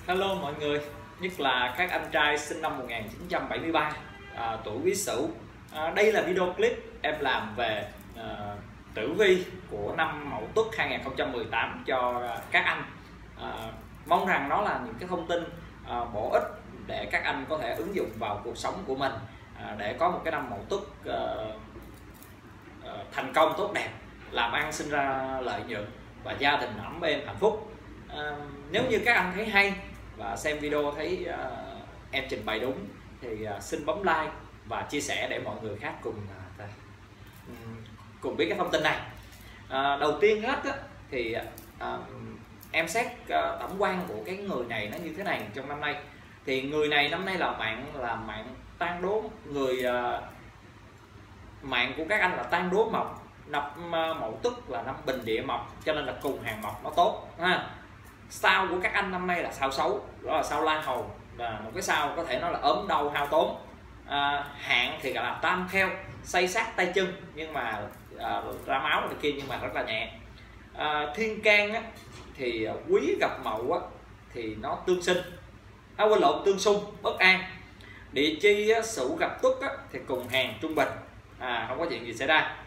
Hello mọi người, nhất là các anh trai sinh năm 1973, tuổi Quý Sửu. Đây là video clip em làm về tử vi của năm Mậu Tuất 2018 cho các anh. Mong rằng nó là những cái thông tin bổ ích để các anh có thể ứng dụng vào cuộc sống của mình, để có một cái năm Mậu Tuất thành công tốt đẹp, làm ăn sinh ra lợi nhuận và gia đình ấm êm hạnh phúc. Nếu như các anh thấy hay và xem video thấy em trình bày đúng thì xin bấm like và chia sẻ để mọi người khác cùng biết cái thông tin này. Đầu tiên hết á, thì em xét tổng quan của cái người này nó như thế này. Trong năm nay thì người này năm nay là mạng tan đố, mạng của các anh là tan đố mộc. Năm Mậu Tuất là năm bình địa mộc, cho nên là cùng hàng mộc nó tốt ha. Sao của các anh năm nay là sao xấu, đó là sao la hầu, là một cái sao có thể nói là ốm đau hao tốn. Hạn thì gọi là tam theo, xây sát tay chân, nhưng mà ra máu này kia, nhưng mà rất là nhẹ. Thiên can á, thì quý gặp mậu á, thì nó tương sinh, quên lộn, tương xung, bất an. Địa chi á, Sửu gặp Tuất á, thì cùng hàng trung bình, không có chuyện gì xảy ra.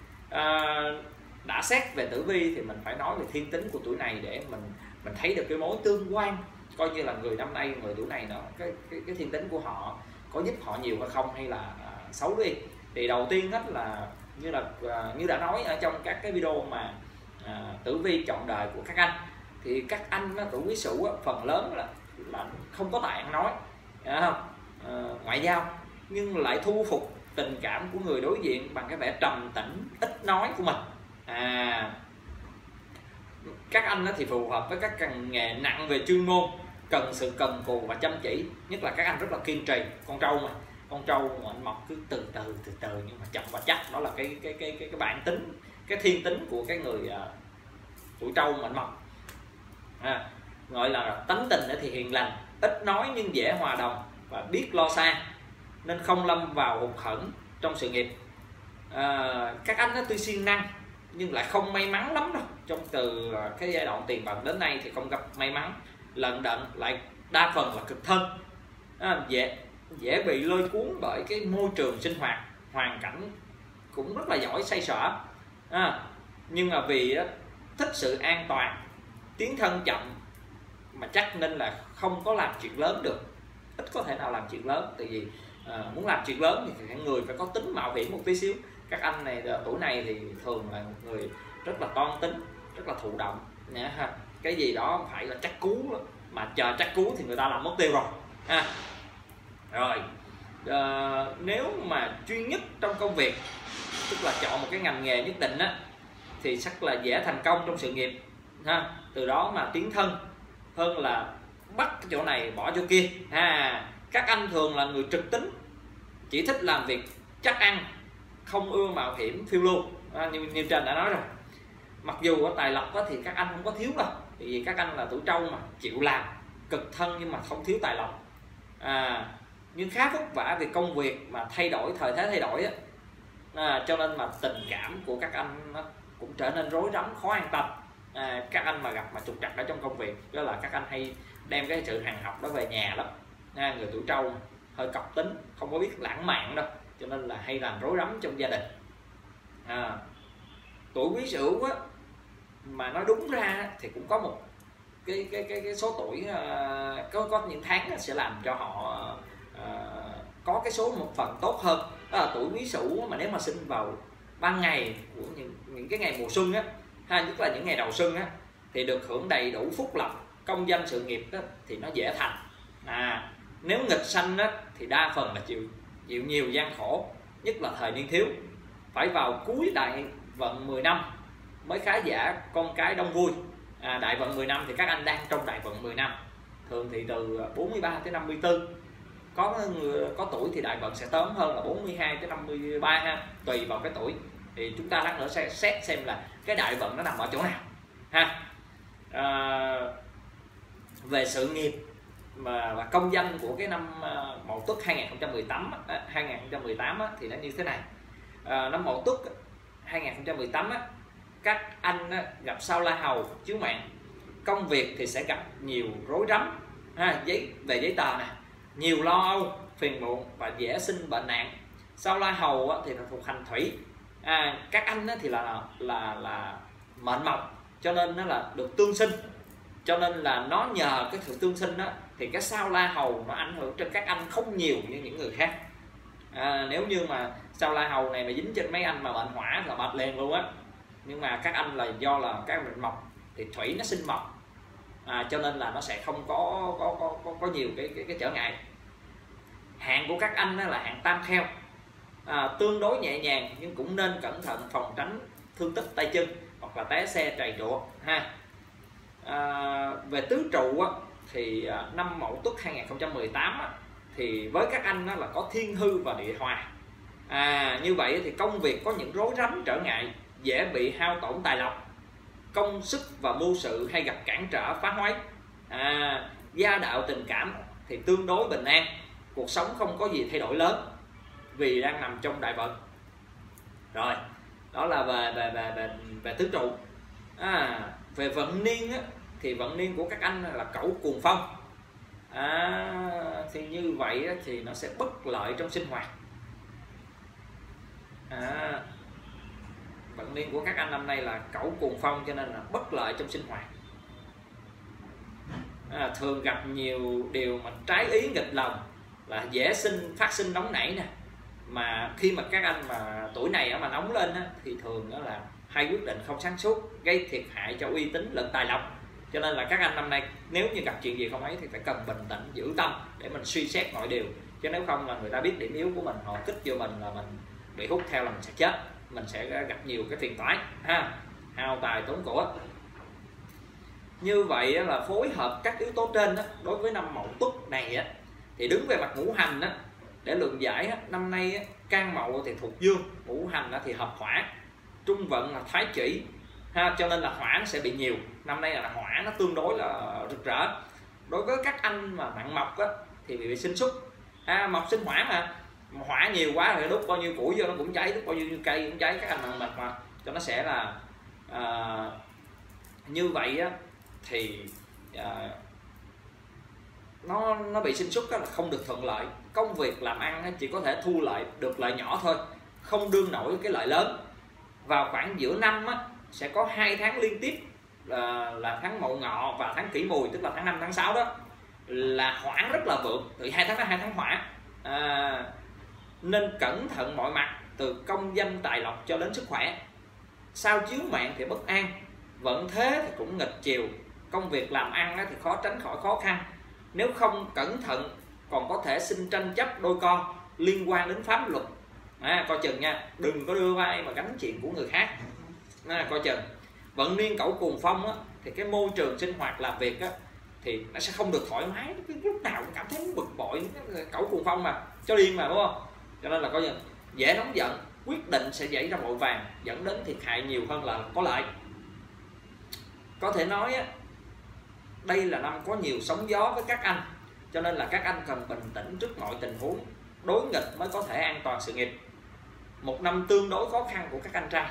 Đã xét về tử vi thì mình phải nói về thiên tính của tuổi này để mình thấy được cái mối tương quan, coi như là người năm nay, người tuổi này nó cái thiên tính của họ có giúp họ nhiều hay không, hay là xấu đi. Thì đầu tiên hết là như đã nói ở trong các cái video mà tử vi chọn đời của các anh, thì các anh tuổi Quý Sửu phần lớn là không có tài ăn nói, ngoại giao, nhưng lại thu phục tình cảm của người đối diện bằng cái vẻ trầm tĩnh, ít nói của mình. Các anh thì phù hợp với các nghề nặng về chuyên môn, cần sự cần cù và chăm chỉ, nhất là các anh rất là kiên trì. Con trâu mà anh mọc cứ từ từ nhưng mà chậm và chắc, đó là cái bản tính, cái thiên tính của cái người tuổi trâu mà anh mọc. Gọi là tánh tình thì hiền lành, ít nói nhưng dễ hòa đồng và biết lo xa, nên không lâm vào hụt hẫng trong sự nghiệp. Các anh tuy siêng năng nhưng lại không may mắn lắm đâu. Trong từ cái giai đoạn tiền bạc đến nay thì không gặp may mắn, lận đận, lại đa phần là cực thân, dễ bị lôi cuốn bởi cái môi trường sinh hoạt, hoàn cảnh cũng rất là giỏi xoay sở, nhưng mà vì thích sự an toàn, tiến thân chậm mà chắc nên là không có làm chuyện lớn được, ít có thể nào làm chuyện lớn. Tại vì muốn làm chuyện lớn thì người phải có tính mạo hiểm một tí xíu. Các anh này tuổi này thì thường là người rất là toan tính, rất là thụ động, cái gì đó phải là chắc cú đó. Mà chờ chắc cú thì người ta làm mất tiêu rồi. Nếu mà chuyên nhất trong công việc, tức là chọn một cái ngành nghề nhất định á, thì chắc là dễ thành công trong sự nghiệp, từ đó mà tiến thân hơn là bắt cái chỗ này bỏ chỗ kia. Các anh thường là người trực tính, chỉ thích làm việc chắc ăn, không ưa mạo hiểm phiêu lưu, như trên đã nói rồi. Mặc dù ở tài lộc thì các anh không có thiếu đâu, vì các anh là tuổi trâu mà chịu làm, cực thân, nhưng mà không thiếu tài lộc. Nhưng khá vất vả vì công việc mà thay đổi, thời thế thay đổi cho nên mà tình cảm của các anh nó cũng trở nên rối rắm, khó an tâm. Các anh mà gặp trục trặc ở trong công việc, đó là các anh hay đem cái sự hàng học đó về nhà lắm. Người tuổi trâu hơi cọc tính, không có biết lãng mạn đâu, cho nên là hay làm rối rắm trong gia đình. Tuổi Quý Sửu mà nói đúng ra thì cũng có một cái số tuổi, có những tháng sẽ làm cho họ có cái số một phần tốt hơn. Đó là tuổi Quý Sửu mà nếu mà sinh vào ban ngày của những cái ngày mùa xuân nhất là những ngày đầu xuân thì được hưởng đầy đủ phúc lộc, công danh sự nghiệp thì nó dễ thành. Nếu nghịch sanh thì đa phần là chịu nhiều gian khổ, nhất là thời niên thiếu, phải vào cuối đại vận 10 năm mới khá giả, con cái đông vui. Đại vận 10 năm thì các anh đang trong đại vận 10 năm, thường thì từ 43 tới 54. Có tuổi thì đại vận sẽ tóm hơn là 42 tới 53 tùy vào cái tuổi. Thì chúng ta lát nữa sẽ xét xem là cái đại vận nó nằm ở chỗ nào về sự nghiệp và công danh của cái năm Mậu Tuất 2018 thì nó như thế này. Năm Mậu Tuất 2018 các anh gặp sao la hầu chiếu mạng, công việc thì sẽ gặp nhiều rối rắm, về giấy tờ nè, nhiều lo âu phiền muộn và dễ sinh bệnh nạn. Sao La Hầu thì là thuộc hành thủy, các anh thì là mệnh mộc, cho nên nó là được tương sinh, cho nên là nó nhờ cái sự tương sinh đó thì cái sao La Hầu nó ảnh hưởng trên các anh không nhiều như những người khác. Nếu như mà sao La Hầu này mà dính trên mấy anh mà mệnh hỏa là mệt liền luôn á. Nhưng mà các anh là do là các mệnh mộc thì thủy nó sinh mộc, cho nên là nó sẽ không có nhiều cái trở ngại. Hạn của các anh là hạn tam kheo, tương đối nhẹ nhàng nhưng cũng nên cẩn thận phòng tránh thương tích tay chân hoặc là té xe trầy trụa ha. Về tứ trụ thì năm Mậu Tuất 2018 thì với các anh là có thiên hư và địa hòa. Như vậy thì công việc có những rối rắm trở ngại, dễ bị hao tổn tài lộc, công sức và mưu sự hay gặp cản trở phá hoái. Gia đạo tình cảm thì tương đối bình an, cuộc sống không có gì thay đổi lớn vì đang nằm trong đại vận. Rồi, đó là về tứ trụ. Về vận niên thì vận niên của các anh là Cẩu Cuồng Phong. Thì như vậy thì nó sẽ bất lợi trong sinh hoạt. Vận niên của các anh năm nay là Cẩu Cuồng Phong, cho nên là bất lợi trong sinh hoạt. Thường gặp nhiều điều mà trái ý nghịch lòng, là dễ phát sinh nóng nảy nè. Mà khi mà các anh mà tuổi này mà nóng lên thì thường đó là hay quyết định không sáng suốt, gây thiệt hại cho uy tín lẫn tài lộc. Cho nên là các anh năm nay nếu như gặp chuyện gì không ấy thì phải cần bình tĩnh, giữ tâm để mình suy xét mọi điều. Chứ nếu không là người ta biết điểm yếu của mình, họ kích vô mình là mình bị hút theo là mình sẽ chết, mình sẽ gặp nhiều cái phiền toái hao tài tốn của. Như vậy là phối hợp các yếu tố trên đối với năm Mậu Tuất này thì đứng về mặt ngũ hành để luận giải năm nay can Mậu thì thuộc dương, ngũ hành thì hợp hỏa, trung vận là thái chỉ cho nên là hỏa nó sẽ bị nhiều. Năm nay là hỏa nó tương đối là rực rỡ. Đối với các anh mà nặng mộc thì bị sinh xuất, mộc sinh hỏa mà hỏa nhiều quá thì đốt bao nhiêu củi vô nó cũng cháy, đốt bao nhiêu cây cũng cháy. Các anh nặng mộc mà cho nó sẽ là như vậy thì nó bị sinh xuất là không được thuận lợi. Công việc làm ăn chỉ có thể thu lợi được lợi nhỏ thôi, không đương nổi cái lợi lớn. Vào khoảng giữa năm sẽ có 2 tháng liên tiếp là tháng Mậu Ngọ và tháng Kỷ Mùi, tức là tháng 5 tháng 6 đó là hỏa rất là vượng. Từ 2 tháng đó 2 tháng hỏa, nên cẩn thận mọi mặt, từ công danh tài lộc cho đến sức khỏe. Sao chiếu mạng thì bất an, vận thế thì cũng nghịch chiều. Công việc làm ăn thì khó tránh khỏi khó khăn. Nếu không cẩn thận còn có thể sinh tranh chấp đôi co liên quan đến pháp luật. Coi chừng nha, đừng có đưa vai mà gánh chuyện của người khác. Coi chừng. Vận niên Cẩu Cuồng Phong thì cái môi trường sinh hoạt làm việc thì nó sẽ không được thoải mái, lúc nào cũng cảm thấy bực bội. Cẩu Cuồng Phong mà cho điên mà, đúng không? Cho nên là coi chừng, dễ nóng giận, quyết định sẽ xảy ra vội vàng, dẫn đến thiệt hại nhiều hơn là có lợi. Có thể nói đây là năm có nhiều sóng gió với các anh, cho nên là các anh cần bình tĩnh trước mọi tình huống, đối nghịch mới có thể an toàn sự nghiệp. Một năm tương đối khó khăn của các anh trai.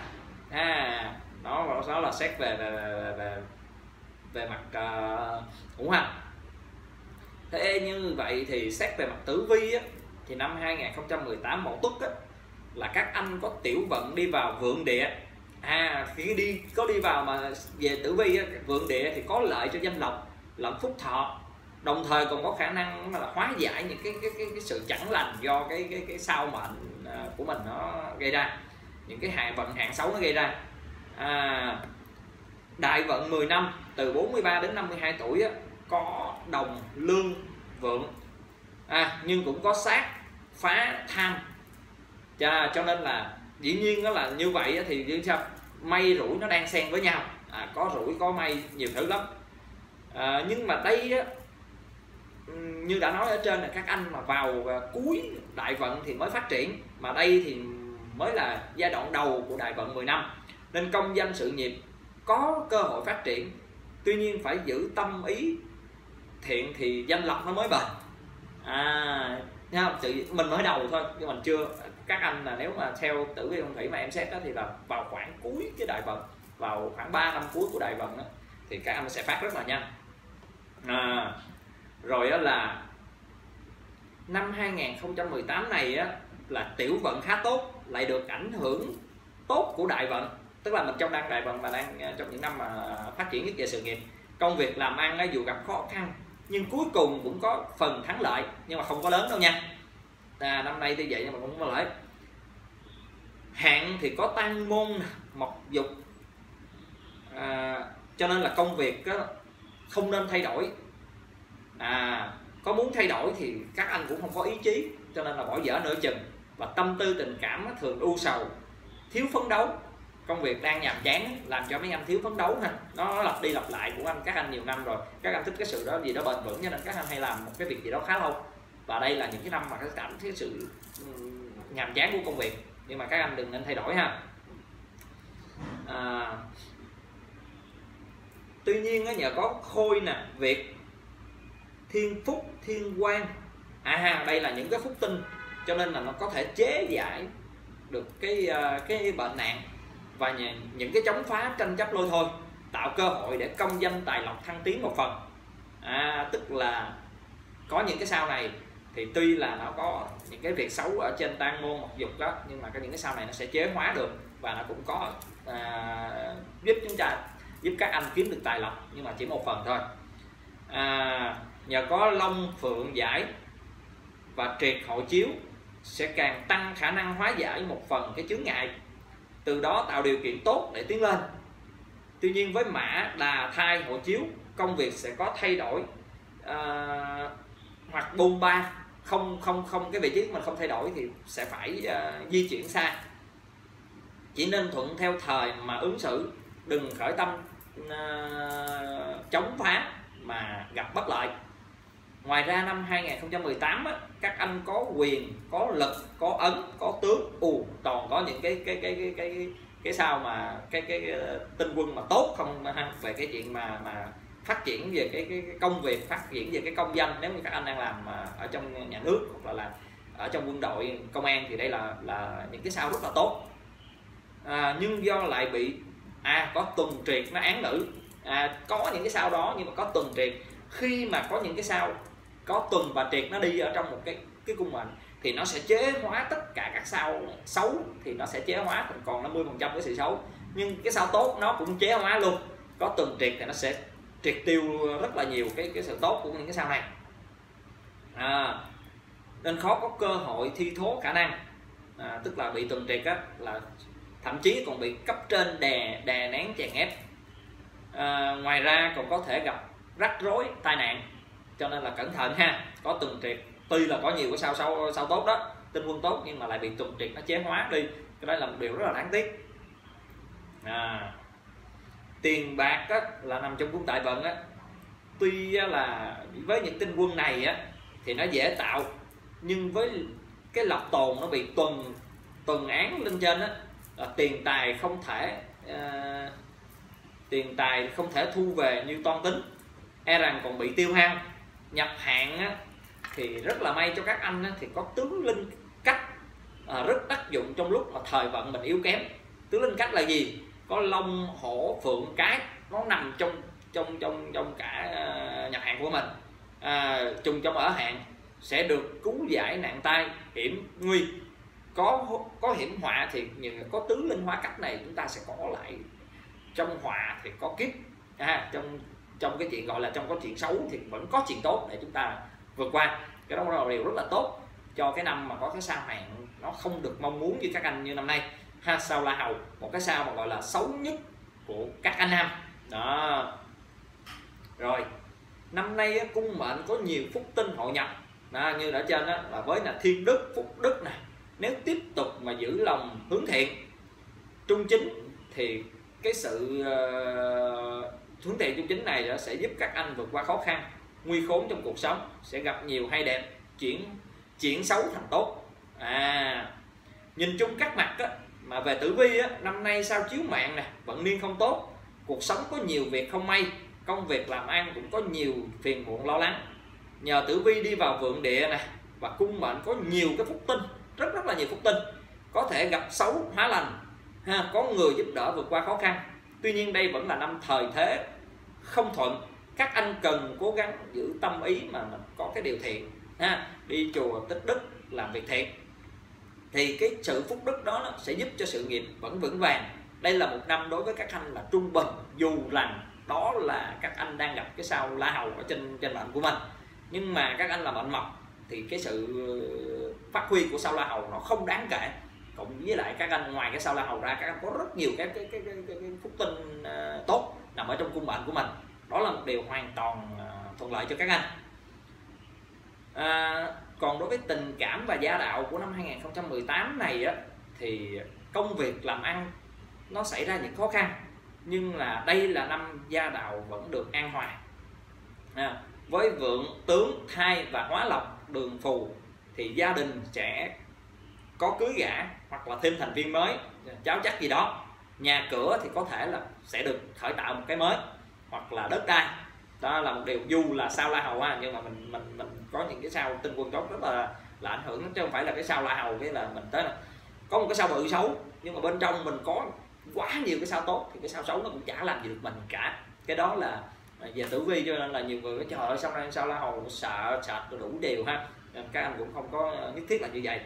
Đó là xét về mặt ngũ hành. Thế như vậy thì xét về mặt tử vi thì năm 2018 Mậu Tuất là các anh có tiểu vận đi vào vượng địa. Khi có đi vào mà về tử vi vượng địa thì có lợi cho danh lộc lẫn phúc thọ, đồng thời còn có khả năng là hóa giải những cái sự chẳng lành do cái sao mệnh của mình nó gây ra, những cái vận hạn xấu nó gây ra. Đại vận 10 năm từ 43 đến 52 tuổi có đồng lương vượng, nhưng cũng có sát phá tham, cho nên là dĩ nhiên đó là như vậy thì như sao may rủi nó đang xen với nhau, có rủi có may nhiều thứ lắm. Nhưng mà đây như đã nói ở trên là các anh mà vào cuối đại vận thì mới phát triển, mà đây thì mới là giai đoạn đầu của đại vận 10 năm, nên công danh sự nghiệp có cơ hội phát triển. Tuy nhiên phải giữ tâm ý thiện thì danh lộc nó mới bền. Mình mới đầu thôi nhưng mình chưa. Các anh là nếu mà theo tử vi phong thủy mà em xét thì là vào khoảng cuối cái đại vận, vào khoảng 3 năm cuối của đại vận thì các anh sẽ phát rất là nhanh. Rồi đó là năm 2018 này á, là tiểu vận khá tốt, lại được ảnh hưởng tốt của đại vận, tức là mình trong đang đại vận mà đang trong những năm mà phát triển nhất về sự nghiệp, công việc làm ăn dù gặp khó khăn nhưng cuối cùng cũng có phần thắng lợi, nhưng mà không có lớn đâu nha. Năm nay như vậy nhưng mà cũng có lợi. Hạn thì có tăng môn, mộc dục, cho nên là công việc không nên thay đổi. Có muốn thay đổi thì các anh cũng không có ý chí, cho nên là bỏ dở nửa chừng, và tâm tư tình cảm thường u sầu, thiếu phấn đấu. Công việc đang nhàm chán làm cho mấy anh thiếu phấn đấu ha, nó lặp đi lặp lại của các anh nhiều năm rồi, các anh thích cái sự đó gì đó bền vững, cho nên các anh hay làm một cái việc gì đó khá lâu. Và đây là những cái năm mà các cảm thấy sự nhàm chán của công việc, nhưng mà các anh đừng nên thay đổi ha. Tuy nhiên nhờ có khôi nè, Việt, thiên phúc, thiên quan, đây là những cái phúc tinh, cho nên là nó có thể chế giải được cái bệnh nạn và những cái chống phá tranh chấp lôi thôi, tạo cơ hội để công danh tài lộc thăng tiến một phần. Tức là có những cái sao này thì tuy là nó có những cái việc xấu ở trên tang môn mộc dục đó, nhưng mà những cái sao này nó sẽ chế hóa được, và nó cũng có giúp các anh kiếm được tài lộc, nhưng mà chỉ một phần thôi. Nhờ có long phượng giải và triệt hộ chiếu sẽ càng tăng khả năng hóa giải một phần cái chướng ngại, từ đó tạo điều kiện tốt để tiến lên. Tuy nhiên với mã đà thai hộ chiếu, công việc sẽ có thay đổi hoặc bôn ba, không cái vị trí của mình không thay đổi thì sẽ phải di chuyển xa. Chỉ nên thuận theo thời mà ứng xử, đừng khởi tâm chống phá mà gặp bất lợi. Ngoài ra năm 2018 các anh có quyền, có lực, có ấn, có tướng, toàn có những cái sao mà cái tinh quân mà tốt không về cái chuyện mà phát triển về cái công việc, phát triển về cái công danh. Nếu như các anh đang làm ở trong nhà nước hoặc là ở trong quân đội, công an thì đây là những cái sao rất là tốt. Nhưng do lại bị có tuần triệt nó án nữ, có những cái sao đó nhưng mà có tuần triệt. Khi mà có những cái sao có tuần và triệt nó đi ở trong một cái cung mệnh thì nó sẽ chế hóa tất cả các sao xấu, thì nó sẽ chế hóa thành còn 50% cái sự xấu, nhưng cái sao tốt nó cũng chế hóa luôn. Có tuần triệt thì nó sẽ triệt tiêu rất là nhiều cái sự tốt của những cái sao này. Nên khó có cơ hội thi thố khả năng, tức là bị tuần triệt là thậm chí còn bị cấp trên đè nén chèn ép. Ngoài ra còn có thể gặp rắc rối, tai nạn, cho nên là cẩn thận ha. Có tuần triệt, tuy là có nhiều cái sao tốt đó, tinh quân tốt, nhưng mà lại bị tuần triệt nó chế hóa đi, cái đó là một điều rất là đáng tiếc. Tiền bạc là nằm trong cung tại vận tuy là với những tinh quân này thì nó dễ tạo, nhưng với cái lập tồn nó bị tuần án lên trên là tiền tài không thể thu về như toan tính, e rằng còn bị tiêu hao. Nhập hạn thì rất là may cho các anh thì có tướng linh cách rất đắc dụng trong lúc mà thời vận mình yếu kém. Tướng linh cách là gì? Có long, hổ, phượng, cái, nó nằm trong cả nhập hạn của mình. Trùng trong ở hạn sẽ được cứu giải nạn tai, hiểm nguy. Có hiểm họa thì có tướng linh hóa cách này chúng ta sẽ có lại. Trong họa thì có kiếp, trong cái chuyện gọi là trong có chuyện xấu thì vẫn có chuyện tốt để chúng ta vượt qua. Cái đó là điều rất là tốt cho cái năm mà có cái sao hạn nó không được mong muốn như các anh như năm nay sao La Hầu, một cái sao mà gọi là xấu nhất của các anh nam đó. Rồi năm nay cung mệnh có nhiều phúc tinh hội nhập như ở trên là với thiên đức, phúc đức này, nếu tiếp tục mà giữ lòng hướng thiện trung chính thì cái sự hướng thiện trung chính này sẽ giúp các anh vượt qua khó khăn, nguy khốn trong cuộc sống, sẽ gặp nhiều hay đẹp, chuyển xấu thành tốt. Nhìn chung các mặt mà về tử vi năm nay sao chiếu mạng nè, vận niên không tốt, cuộc sống có nhiều việc không may, công việc làm ăn cũng có nhiều phiền muộn lo lắng. Nhờ tử vi đi vào vượng địa nè và cung mệnh có nhiều cái phúc tinh, rất là nhiều phúc tinh, có thể gặp xấu hóa lành, có người giúp đỡ vượt qua khó khăn. Tuy nhiên đây vẫn là năm thời thế không thuận, các anh cần cố gắng giữ tâm ý mà mình có cái điều thiện ha, đi chùa tích đức, làm việc thiện, thì cái sự phúc đức đó sẽ giúp cho sự nghiệp vẫn vững vàng. Đây là một năm đối với các anh là trung bình, dù rằng đó là các anh đang gặp cái sao La Hầu ở trên mệnh của mình, nhưng mà các anh là mệnh mộc thì cái sự phát huy của sao La Hầu nó không đáng kể. Cộng với lại các anh ngoài cái sao La Hầu ra, các anh có rất nhiều cái phúc tinh tốt nằm ở trong cung mệnh của mình. Đó là một điều hoàn toàn thuận lợi cho các anh. Còn đối với tình cảm và gia đạo của năm 2018 này á, thì công việc làm ăn nó xảy ra những khó khăn, nhưng là đây là năm gia đạo vẫn được an hòa. Với vượng tướng thai và hóa lộc đường phù thì gia đình sẽ có cưới gả hoặc là thêm thành viên mới, cháu chắc gì đó. Nhà cửa thì có thể là sẽ được khởi tạo một cái mới, hoặc là đất đai. Đó là một điều, dù là sao La Hầu nhưng mà mình có những cái sao tinh quân tốt rất là ảnh hưởng, chứ không phải là cái sao La Hầu cái là mình tới là có một cái sao bự xấu, nhưng mà bên trong mình có quá nhiều cái sao tốt thì cái sao xấu nó cũng chả làm gì được mình cả. Cái đó là về tử vi, cho nên là nhiều người có trời ơi sau này sao La Hầu sợ sệt đủ điều ha. Các anh cũng không có nhất thiết là như vậy.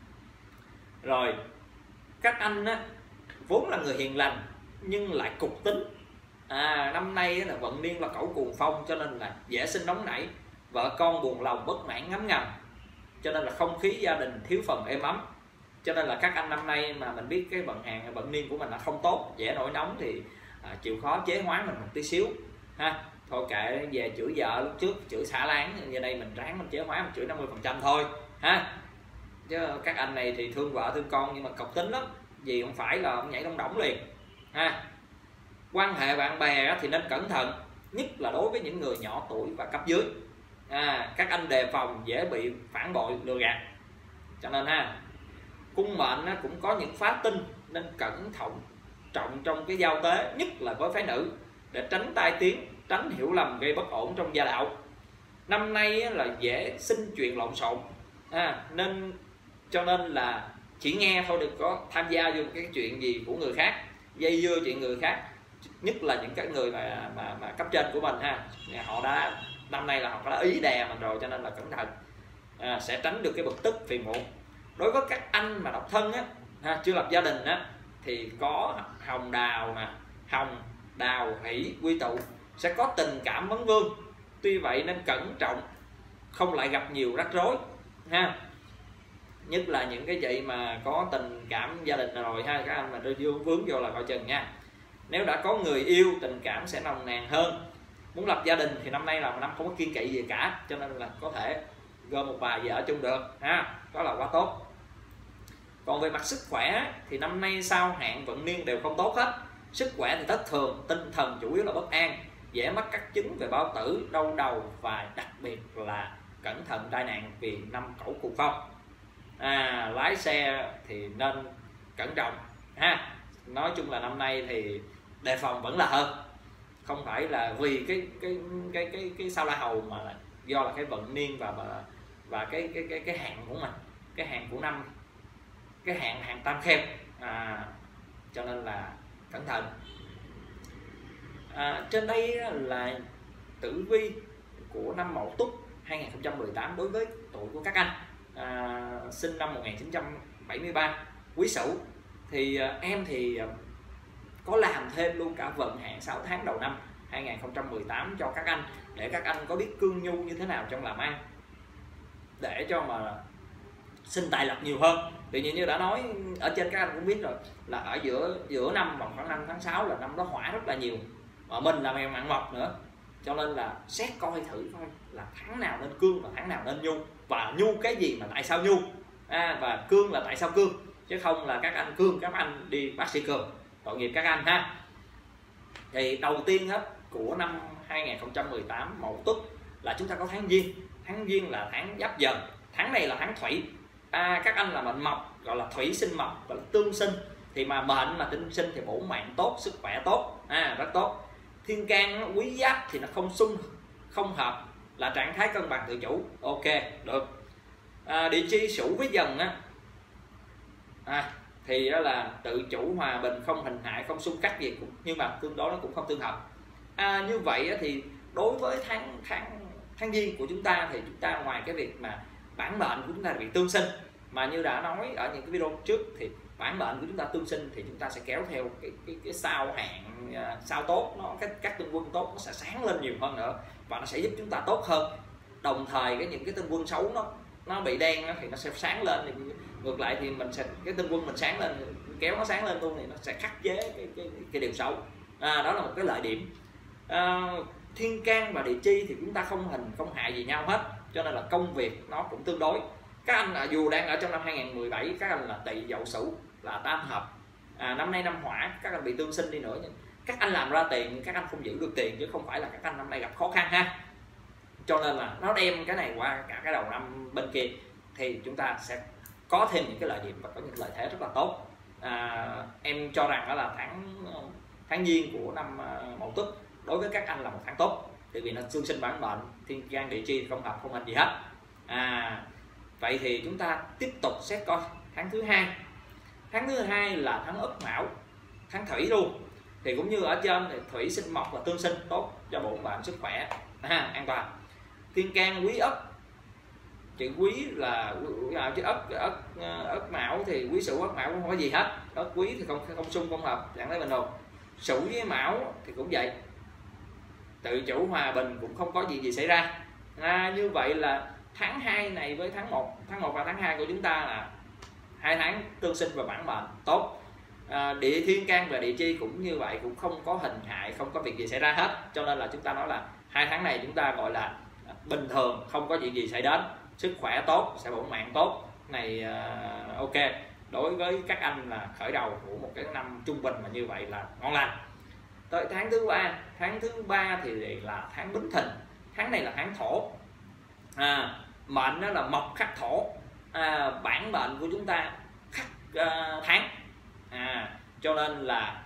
Rồi các anh á, vốn là người hiền lành nhưng lại cục tính. Năm nay là vận niên là Cẩu Cuồng Phong, cho nên là dễ sinh nóng nảy, vợ con buồn lòng bất mãn ngấm ngầm, cho nên là không khí gia đình thiếu phần êm ấm. Cho nên là các anh năm nay mà mình biết cái vận niên của mình là không tốt, dễ nổi nóng thì chịu khó chế hóa mình một tí xíu ha. Thôi kệ, về chửi vợ lúc trước chửi xả láng, giờ đây mình ráng mình chế hóa, mình chửi 50% thôi ha. Chứ các anh này thì thương vợ thương con nhưng mà cọc tính lắm, gì không phải là ông nhảy đông đỏng liền ha. Quan hệ bạn bè thì nên cẩn thận, nhất là đối với những người nhỏ tuổi và cấp dưới. Các anh đề phòng dễ bị phản bội lừa gạt. Cho nên ha, cung mệnh cũng có những phá tinh nên cẩn thận trọng trong cái giao tế, nhất là với phái nữ, để tránh tai tiếng, tránh hiểu lầm gây bất ổn trong gia đạo. Năm nay là dễ sinh chuyện lộn xộn, cho nên là chỉ nghe thôi, đừng có tham gia vô cái chuyện gì của người khác, dây dưa chuyện người khác, nhất là những cái người mà cấp trên của mình ha. Họ đã năm nay là họ đã ý đè mình rồi, cho nên là cẩn thận, sẽ tránh được cái bực tức phiền muộn. Đối với các anh mà độc thân chưa lập gia đình thì có hồng đào hồng đào hỷ quy tụ, sẽ có tình cảm vấn vương. Tuy vậy nên cẩn trọng, không lại gặp nhiều rắc rối ha. Nhất là những cái chị mà có tình cảm gia đình rồi ha, các anh mà vướng vô là coi chừng nha. Nếu đã có người yêu, tình cảm sẽ nồng nàn hơn. Muốn lập gia đình thì năm nay là một năm không có kiêng kỵ gì cả, cho nên là có thể gom một vài vợ chung được ha, đó là quá tốt. Còn về mặt sức khỏe thì năm nay sao hạn vận niên đều không tốt hết. Sức khỏe thì thất thường, tinh thần chủ yếu là bất an, dễ mắc các chứng về bao tử, đau đầu, và đặc biệt là cẩn thận tai nạn vì năm Cẩu Cuồng Phong. Lái xe thì nên cẩn trọng ha. Nói chung là năm nay thì đề phòng vẫn là hơn, không phải là vì cái sao La Hầu, mà là do là cái vận niên và cái hạn của mình, cái hạn của năm, cái hạn tam kheo, cho nên là cẩn thận. Trên đây là tử vi của năm Mậu Tuất 2018 đối với tuổi của các anh sinh năm 1973 Quý Sửu. Thì em thì có làm thêm luôn cả vận hạn 6 tháng đầu năm 2018 cho các anh, để các anh có biết cương nhu như thế nào trong làm ăn, để cho mà sinh tài lộc nhiều hơn. Tự nhiên như đã nói ở trên, các anh cũng biết rồi, là ở giữa năm vào khoảng 5 tháng 6 là năm đó hỏa rất là nhiều, mà mình là mèo mặn mộc nữa, cho nên là xét coi thử coi là tháng nào nên cương và tháng nào nên nhu, và nhu cái gì mà tại sao nhu, và cương là tại sao cương, chứ không là các anh cương các anh đi bác sĩ cường, tội nghiệp các anh ha. Thì đầu tiên hết của năm 2018 Mậu Tuất là chúng ta có tháng Giêng. Tháng Giêng là tháng Giáp Dần, tháng này là tháng Thủy. Các anh là mệnh mộc, gọi là thủy sinh mộc, gọi là tương sinh. Thì mà mệnh mà tương sinh thì bổn mạng tốt, sức khỏe tốt, rất tốt. Thiên can quý giáp thì nó không xung, không hợp, là trạng thái cân bằng tự chủ, ok được. Địa chi Sửu với Dần thì đó là tự chủ, hòa bình, không hình hại, không xung khắc gì, nhưng mà tương đối nó cũng không tương hợp. Như vậy thì đối với tháng Giêng của chúng ta thì chúng ta ngoài cái việc mà bản mệnh của chúng ta bị tương sinh, mà như đã nói ở những cái video trước thì bản mệnh của chúng ta tương sinh thì chúng ta sẽ kéo theo cái sao hạn, sao tốt, nó các tinh quân tốt nó sẽ sáng lên nhiều hơn nữa và nó sẽ giúp chúng ta tốt hơn. Đồng thời những cái tinh quân xấu nó bị đen thì nó sẽ sáng lên, thì ngược lại thì mình sẽ cái tinh quân mình sáng lên, kéo nó sáng lên luôn thì nó sẽ khắc chế cái điều xấu. Đó là một cái lợi điểm. Thiên can và địa chi thì chúng ta không hình không hại gì nhau hết, cho nên là công việc nó cũng tương đối. Các anh dù đang ở trong năm 2017, các anh là Tỵ Dậu Sửu là tam hợp, năm nay năm Hỏa, các anh bị tương sinh đi nữa nhưng các anh làm ra tiền nhưng các anh không giữ được tiền, chứ không phải là các anh năm nay gặp khó khăn ha. Cho nên là nó đem cái này qua cả cái đầu năm bên kia thì chúng ta sẽ có thêm những cái lợi điểm và có những lợi thế rất là tốt. Em cho rằng đó là tháng Giêng của năm Mậu Tuất đối với các anh là một tháng tốt, tại vì nó tương sinh bản mệnh, thiên can địa chi không hợp không hình gì hết. Vậy thì chúng ta tiếp tục xét coi tháng thứ hai. Tháng thứ hai là tháng Ất Mão, tháng Thủy luôn. Thì cũng như ở trên thì Thủy sinh mộc và tương sinh tốt cho bổn mệnh sức khỏe, an toàn. Thiên can quý Ất, chữ quý là chữ Ất Mão thì quý Sửu Ất Mão không có gì hết. Ất quý thì không xung không hợp, chẳng thấy bình thường. Sửu với Mão thì cũng vậy, tự chủ hòa bình cũng không có gì xảy ra. Như vậy là tháng 2 này với tháng 1 và tháng 2 của chúng ta là 2 tháng tương sinh và bản mệnh tốt. Địa thiên can và địa chi cũng như vậy, cũng không có hình hại, không có việc gì xảy ra hết, cho nên là chúng ta nói là 2 tháng này chúng ta gọi là bình thường, không có chuyện gì xảy đến, sức khỏe tốt, sẽ bổn mạng tốt này. Ok, đối với các anh là khởi đầu của một cái năm trung bình mà như vậy là ngon lành. Tới tháng thứ ba thì là tháng Bính Thìn. Tháng này là tháng Thổ, mệnh đó là mộc khắc thổ, bản mệnh của chúng ta khắc tháng, cho nên là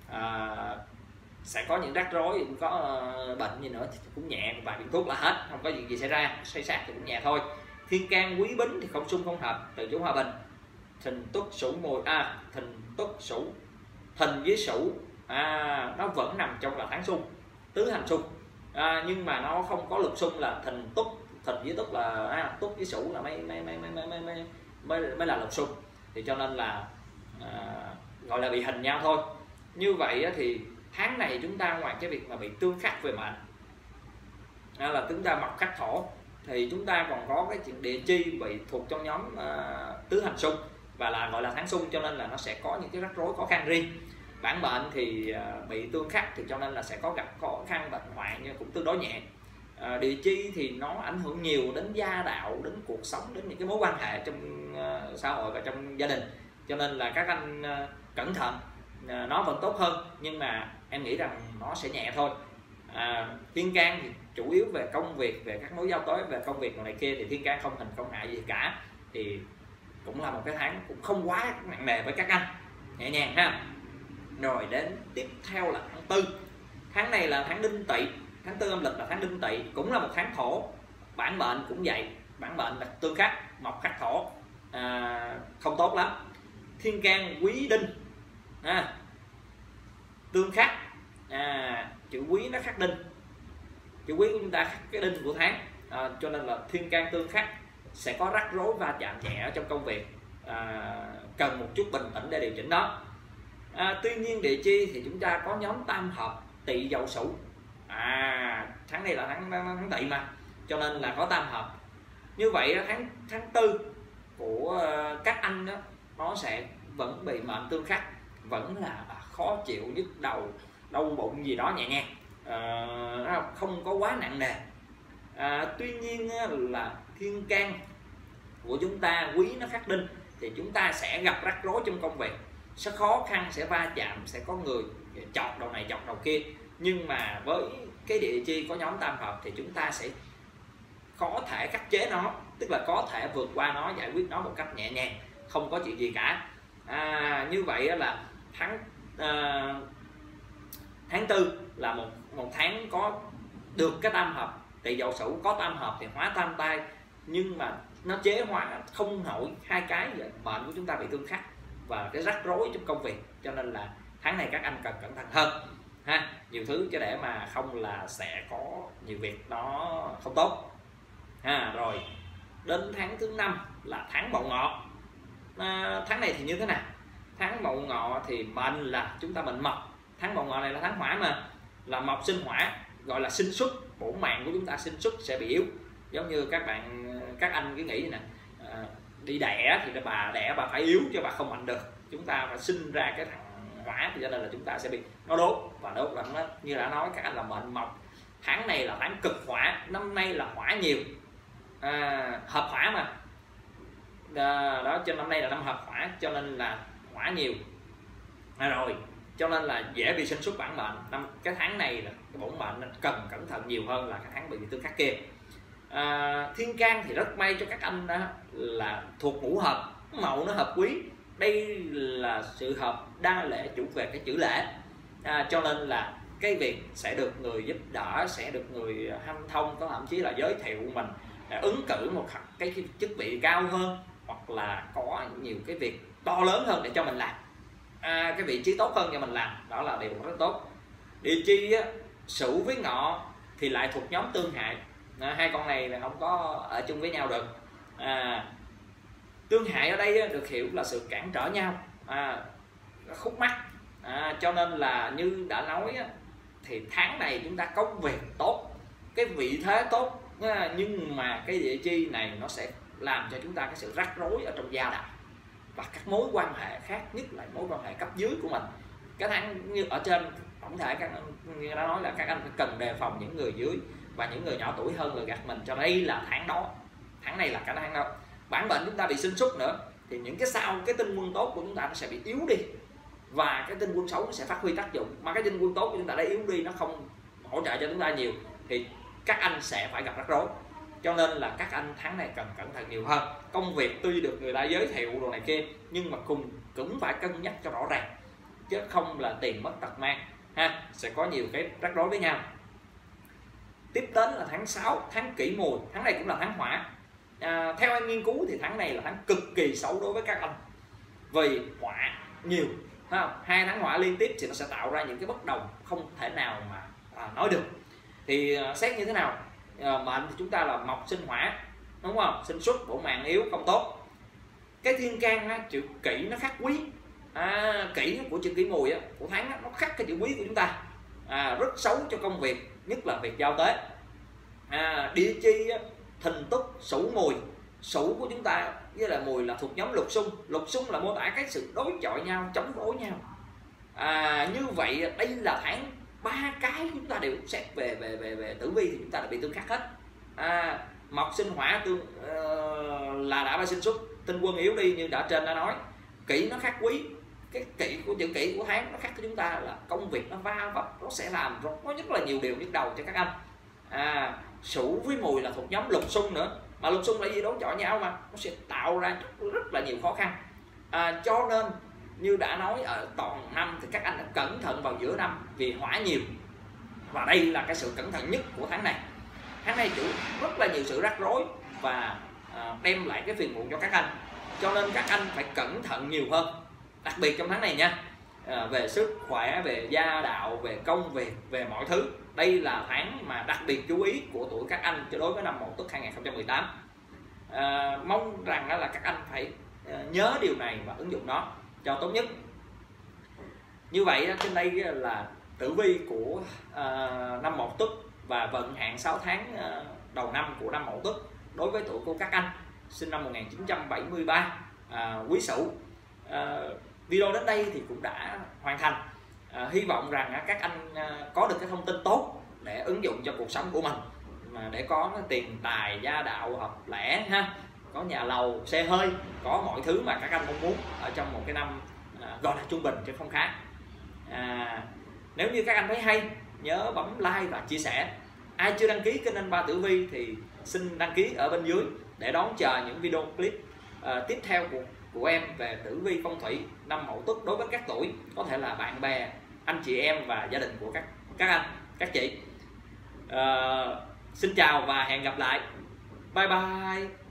sẽ có những rắc rối, có bệnh gì nữa thì cũng nhẹ, vài viên thuốc là hết, không có gì xảy ra, say sát thì cũng nhẹ thôi. Thiên can quý Bính thì không xung không hợp, tự chủ hòa bình. Thìn Tuất Sửu Mùi, Thìn Tuất Sửu, Thìn với Sửu nó vẫn nằm trong là tháng xung, tứ hành xung, nhưng mà nó không có lực xung là Thìn Tuất, Thìn với Tuất là Tuất với Sửu là mới là lực xung, thì cho nên là gọi là bị hình nhau thôi. Như vậy thì tháng này chúng ta ngoài cái việc mà bị tương khắc về mệnh là chúng ta mộc khắc thổ, thì chúng ta còn có cái chuyện địa chi bị thuộc trong nhóm tứ hành xung và là gọi là tháng xung, cho nên là nó sẽ có những cái rắc rối khó khăn riêng. Bản mệnh thì bị tương khắc thì cho nên là sẽ có gặp khó khăn bệnh hoạn nhưng cũng tương đối nhẹ. Địa chi thì nó ảnh hưởng nhiều đến gia đạo, đến cuộc sống, đến những cái mối quan hệ trong xã hội và trong gia đình, cho nên là các anh cẩn thận, nó vẫn tốt hơn nhưng mà em nghĩ rằng nó sẽ nhẹ thôi. Thiên can thì chủ yếu về công việc, về các mối giao tới, về công việc này kia thì thiên can không hình không hại gì cả, thì cũng là một cái tháng cũng không quá nặng nề với các anh, nhẹ nhàng ha. Rồi đến tiếp theo là tháng Tư. Tháng này là tháng Đinh Tỵ, tháng Tư âm lịch là tháng Đinh Tỵ, cũng là một tháng thổ, bản mệnh cũng vậy, bản mệnh là tương khắc, mộc khắc thổ, không tốt lắm. Thiên can quý Đinh, tương khắc, chữ quý nó khắc đinh, chữ quý của chúng ta khắc cái đinh của tháng, cho nên là thiên can tương khắc sẽ có rắc rối va chạm nhẹ ở trong công việc, cần một chút bình tĩnh để điều chỉnh đó. Tuy nhiên địa chi thì chúng ta có nhóm tam hợp Tỵ Dậu Sửu, tháng này là tháng Tỵ mà, cho nên là có tam hợp. Như vậy tháng Tư của các anh đó, nó sẽ vẫn bị mệnh tương khắc, vẫn là khó chịu, nhức đầu, đau bụng gì đó nhẹ nhàng, nó không có quá nặng nề. Tuy nhiên là thiên can của chúng ta quý nó khắc đinh thì chúng ta sẽ gặp rắc rối trong công việc, sẽ khó khăn, sẽ va chạm, sẽ có người chọc đầu này chọc đầu kia. Nhưng mà với cái địa chi có nhóm tam hợp thì chúng ta sẽ có thể khắc chế nó, tức là có thể vượt qua nó, giải quyết nó một cách nhẹ nhàng, không có chuyện gì cả. Như vậy là tháng Tư là một tháng có được cái tam hợp Tỵ Dậu Sửu, có tam hợp thì hóa tam tai, nhưng mà nó chế hòa không nổi hai cái, mệnh của chúng ta bị tương khắc và cái rắc rối trong công việc, cho nên là tháng này các anh cần cẩn thận hơn. ha, nhiều thứ chứ để mà không là sẽ có nhiều việc nó không tốt ha. Rồi đến tháng thứ 5 là tháng Mậu Ngọ. Tháng này thì như thế nào? Tháng Mậu Ngọ thì mệnh là chúng ta mệnh Mộc. Tháng Mậu Ngọ này là tháng hỏa mà, là Mộc sinh hỏa, gọi là sinh xuất. Bổn mạng của chúng ta sinh xuất sẽ bị yếu. Giống như các anh cứ nghĩ nè, đi đẻ thì bà đẻ bà phải yếu chứ bà không mạnh được. Chúng ta phải sinh ra cái thằng hỏa, thì cho nên là chúng ta sẽ bị nó đốt, và đốt là nó, như đã nói các anh là mệnh Mộc. Tháng này là tháng cực hỏa, năm nay là hỏa nhiều, hợp hỏa mà. Đó, cho năm nay là năm hợp hỏa cho nên là hỏa nhiều. Rồi cho nên là dễ bị sinh xuất bản mệnh. Cái tháng này là cái bổn mệnh cần cẩn thận nhiều hơn là cái tháng bị tương khắc kia. Thiên can thì rất may cho các anh đó là thuộc ngũ hợp, mậu nó hợp quý. Đây là sự hợp đa lễ chủ về cái chữ lễ, cho nên là cái việc sẽ được người giúp đỡ, sẽ được người hanh thông, có thậm chí là giới thiệu mình để ứng cử một cái chức vị cao hơn, hoặc là có nhiều cái việc to lớn hơn để cho mình làm, cái vị trí tốt hơn cho mình làm. Đó là điều rất tốt. Địa chi á, Sửu với Ngọ thì lại thuộc nhóm tương hại, hai con này là không có ở chung với nhau được. Tương hại ở đây được hiểu là sự cản trở nhau, khúc mắc, cho nên là như đã nói thì tháng này chúng ta công việc tốt, cái vị thế tốt, nhưng mà cái địa chi này nó sẽ làm cho chúng ta cái sự rắc rối ở trong gia đạo và các mối quan hệ khác, nhất là mối quan hệ cấp dưới của mình. Cái tháng như ở trên tổng thể các như đã nói là các anh phải cần đề phòng những người dưới và những người nhỏ tuổi hơn người gạt mình, cho đây là tháng đó. Tháng này là cái tháng đó. Bản mệnh chúng ta bị sinh xuất nữa thì những cái sau cái tinh quân tốt của chúng ta nó sẽ bị yếu đi, và cái tinh quân xấu nó sẽ phát huy tác dụng. Mà cái tinh quân tốt của chúng ta đã yếu đi, nó không hỗ trợ cho chúng ta nhiều, thì các anh sẽ phải gặp rắc rối. Cho nên là các anh tháng này cần cẩn thận nhiều hơn. Công việc tuy được người ta giới thiệu đồ này kia, nhưng mà cũng phải cân nhắc cho rõ ràng, chứ không là tiền mất tật mang ha, sẽ có nhiều cái rắc rối với nhau. Tiếp đến là tháng 6, tháng Kỷ Mùi. Tháng này cũng là tháng hỏa. Theo em nghiên cứu thì tháng này là tháng cực kỳ xấu đối với các anh, vì hỏa nhiều, hai tháng hỏa liên tiếp thì nó sẽ tạo ra những cái bất đồng không thể nào mà nói được. Thì xét như thế nào? Mệnh thì chúng ta là Mộc sinh hỏa, đúng không? Sinh xuất bổn mạng yếu không tốt. Cái thiên can chữ Kỷ nó khắc quý, Kỷ của chữ Kỷ Mùi của tháng nó khắc cái chữ quý của chúng ta, rất xấu cho công việc, nhất là việc giao tế. Địa chi Thìn Túc Sửu Mùi. Sửu của chúng ta với là Mùi là thuộc nhóm lục xung. Lục xung là mô tả cái sự đối chọi nhau, chống đối nhau. Như vậy đây là tháng ba cái chúng ta đều xét về tử vi thì chúng ta đã bị tương khắc hết. Mộc sinh hỏa là đã bị sinh xuất, tinh quân yếu đi như đã trên đã nói. Kỷ nó khắc quý, cái kỷ của chữ Kỷ của tháng nó khắc cho chúng ta là công việc nó va vấp, nó sẽ làm có rất là nhiều điều nhức đầu cho các anh. Sửu với Mùi là thuộc nhóm lục xung nữa, mà lục xung là gì? Đối chọi nhau mà, nó sẽ tạo ra rất là nhiều khó khăn. Cho nên như đã nói ở toàn năm thì các anh đã cẩn thận vào giữa năm vì hỏa nhiều, và đây là cái sự cẩn thận nhất của tháng này. Tháng này chủ rất là nhiều sự rắc rối và đem lại cái phiền muộn cho các anh, cho nên các anh phải cẩn thận nhiều hơn, đặc biệt trong tháng này nha. Về sức khỏe, về gia đạo, về công việc, về mọi thứ. Đây là tháng mà đặc biệt chú ý của tuổi các anh cho đối với năm Mậu Tuất 2018. Mong rằng là các anh phải nhớ điều này và ứng dụng nó cho tốt nhất. Như vậy trên đây là tử vi của năm Mậu Tuất và vận hạn 6 tháng đầu năm của năm Mậu Tuất đối với tuổi của các anh sinh năm 1973 Quý Sửu. Video đến đây thì cũng đã hoàn thành. Hy vọng rằng các anh có được cái thông tin tốt để ứng dụng cho cuộc sống của mình, để có tiền tài, gia đạo hợp lẽ ha, có nhà lầu, xe hơi, có mọi thứ mà các anh mong muốn ở trong một cái năm gọi là trung bình chứ không khá. Nếu như các anh thấy hay, nhớ bấm like và chia sẻ. Ai chưa đăng ký kênh Anh Ba Tử Vi thì xin đăng ký ở bên dưới để đón chờ những video clip tiếp theo của em về tử vi phong thủy năm Mậu Tuất đối với các tuổi, có thể là bạn bè, anh chị em và gia đình của các anh, các chị. Xin chào và hẹn gặp lại. Bye bye.